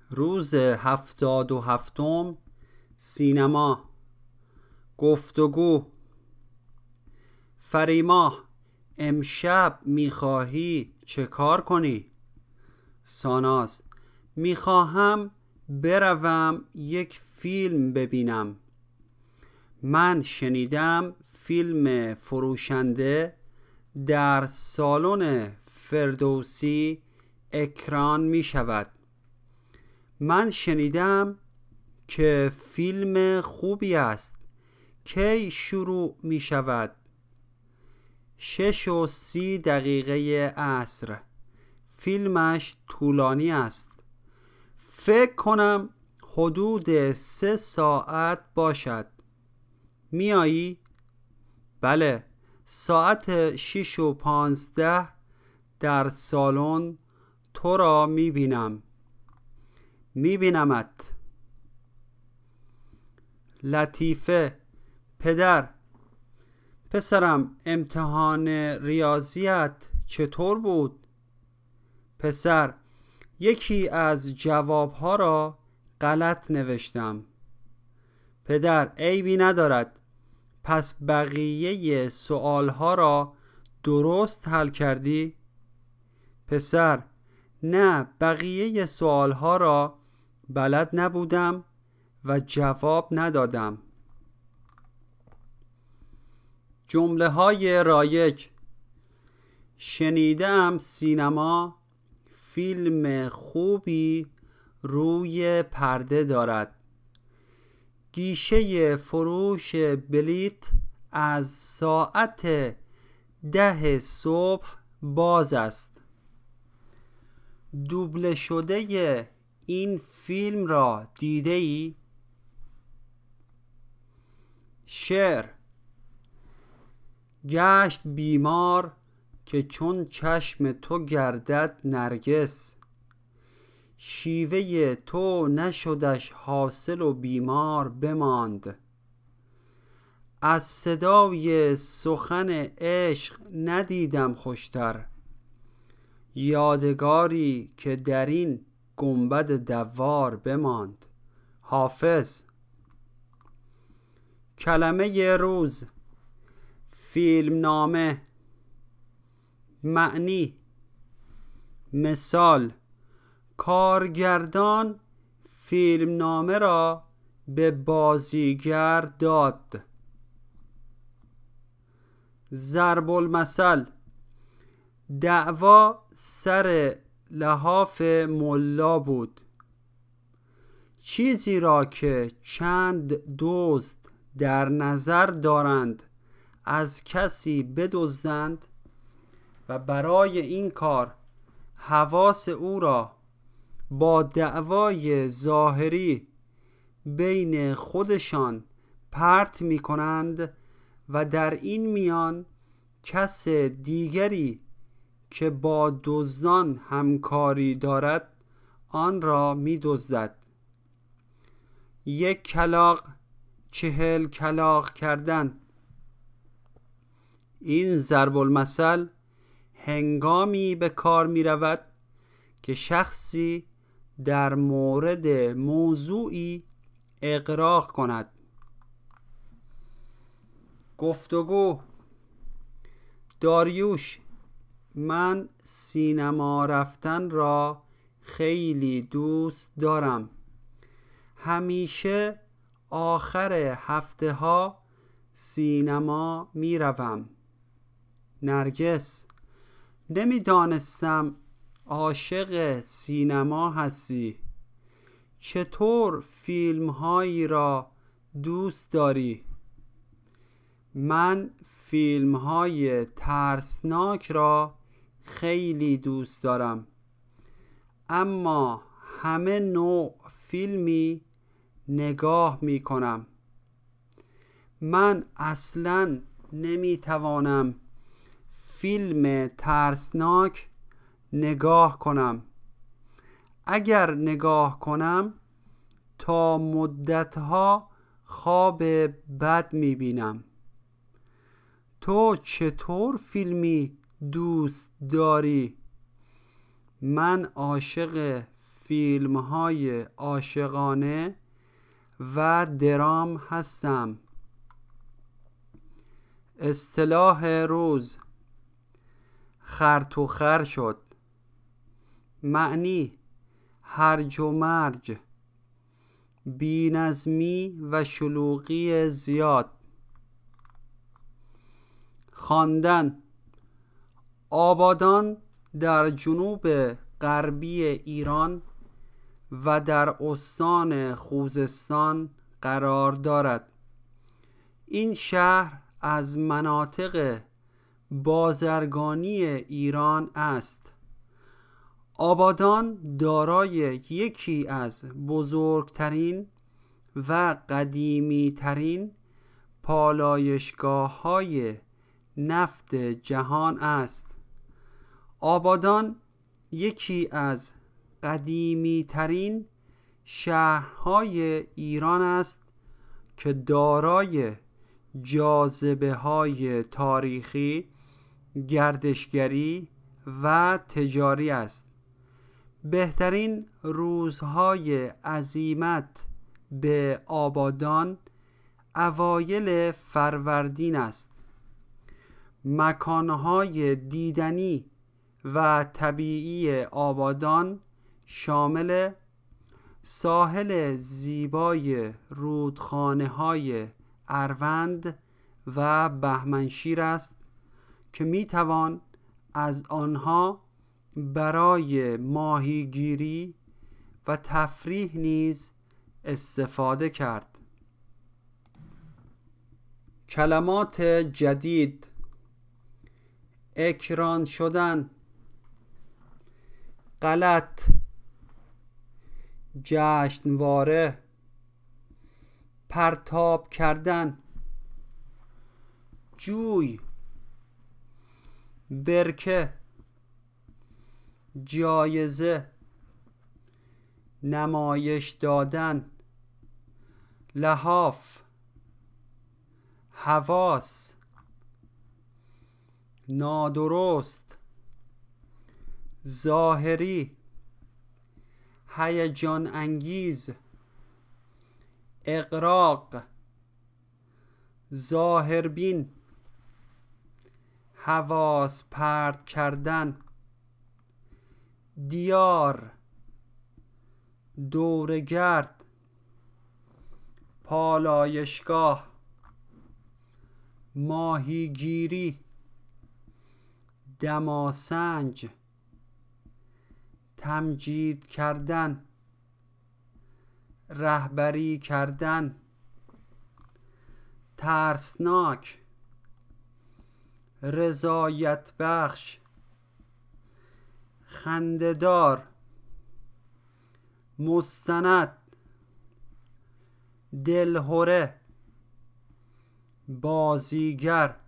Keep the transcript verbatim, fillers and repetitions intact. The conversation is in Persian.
روز هفتاد و هفتم سینما. گفتگو. فریماه، امشب میخواهی چه کار کنی؟ ساناز: میخواهم بروم یک فیلم ببینم. من شنیدم فیلم فروشنده در سالن فردوسی اکران می شود. من شنیدم که فیلم خوبی است. کی شروع می شود؟ شش و سی دقیقه عصر. فیلمش طولانی است. فکر کنم حدود سه ساعت باشد. میایی؟ بله، ساعت شش و پانزده در سالن تو را میبینم. میبینمت. لطیفه: پدر، پسرم امتحان ریاضیت چطور بود؟ پسر: یکی از جوابها را غلط نوشتم. پدر: عیبی ندارد. پس بقیه سؤالها را درست حل کردی؟ پسر: نه، بقیه سؤالها را بلد نبودم و جواب ندادم. جمله های رایج: شنیدم سینما فیلم خوبی روی پرده دارد. گیشه فروش بلیط از ساعت ده صبح باز است. دوبله شده این فیلم را دیده ای؟ شعر: گشت بیمار که چون چشم تو گردد نرگس. شیوه تو نشدش حاصل و بیمار بماند. از صدای سخن عشق ندیدم خوشتر. یادگاری که در این گنبد دوار بماند. حافظ. کلمه روز: فیلم نامه. معنی: مثال: کارگردان فیلم نامه را به بازیگر داد. ضرب المثل: دعوا سر لحاف ملا بود. چیزی را که چند دزد در نظر دارند از کسی بدزدند و برای این کار حواس او را با دعوای ظاهری بین خودشان پرت می کنند و در این میان کس دیگری که با دزدان همکاری دارد آن را می دزدد. یک کلاغ چهل کلاغ کردن. این ضرب المثل هنگامی به کار می رود که شخصی در مورد موضوعی اغراق کند. گفتگو. داریوش: من سینما رفتن را خیلی دوست دارم. همیشه آخر هفته ها سینما می روم. نرگس: نمیدانستم عاشق سینما هستی. چطور فیلم هایی را دوست داری؟ من فیلم های ترسناک را خیلی دوست دارم، اما همه نوع فیلمی نگاه می کنم. من اصلاً نمی توانم فیلم ترسناک نگاه کنم. اگر نگاه کنم تا مدتها خواب بد می بینم. تو چطور فیلمی دوست داری؟ من عاشق فیلم های عاشقانه و درام هستم. اصطلاح روز: خرط و خر شد. معنی: هرج و مرج، بی‌نظمی و شلوغی زیاد. خواندن: آبادان در جنوب غربی ایران و در استان خوزستان قرار دارد. این شهر از مناطق بازرگانی ایران است. آبادان دارای یکی از بزرگترین و قدیمی ترین پالایشگاه های نفت جهان است. آبادان یکی از قدیمی ترین شهرهای ایران است که دارای جاذبه های تاریخی، گردشگری و تجاری است. بهترین روزهای عزیمت به آبادان اوایل فروردین است. مکانهای دیدنی و طبیعی آبادان شامل ساحل زیبای رودخانه های اروند و بهمنشیر است که می توان از آنها برای ماهیگیری و تفریح نیز استفاده کرد. کلمات جدید: اکران شدن، غلط، جشنواره، پرتاب کردن، جوی، برکه، جایزه، نمایش دادن، لحاف، حواس، نادرست، ظاهری، هیجان انگیز، اغراق، ظاهربین، حواس پرت کردن، دیار، دورگرد، پالایشگاه، ماهیگیری، دماسنج، تمجید کردن، رهبری کردن، ترسناک، رضایت بخش، خنده‌دار، مستند، دلهره، بازیگر،